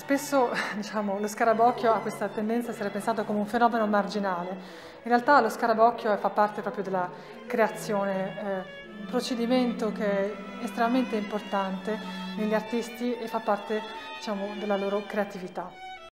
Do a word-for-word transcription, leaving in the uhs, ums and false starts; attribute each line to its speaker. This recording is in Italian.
Speaker 1: Spesso diciamo, lo scarabocchio ha questa tendenza a essere pensato come un fenomeno marginale. In realtà lo scarabocchio fa parte proprio della creazione, eh, un procedimento che è estremamente importante negli artisti e fa parte, diciamo, della loro creatività.